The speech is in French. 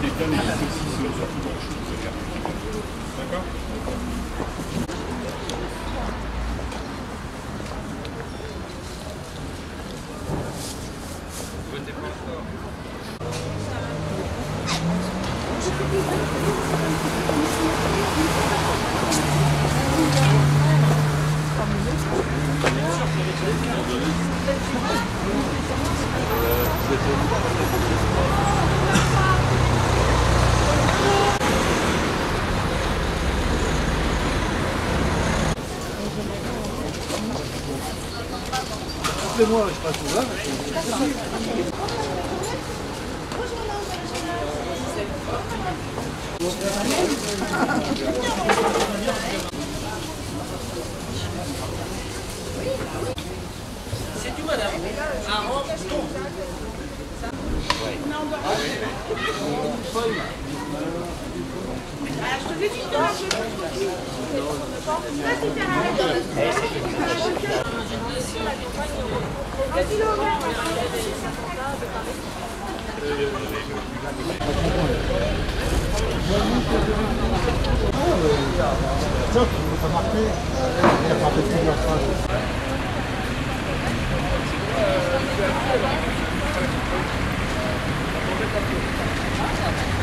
détonne et les saucisses surtout dans le chou. D'accord. Votez pas encore. Appelez-moi, je passe là. C'est tout, madame. Un rond. Je te dis tout à l'heure, Tiens, tu ne peux pas marquer. Il a frappé plusieurs fois. je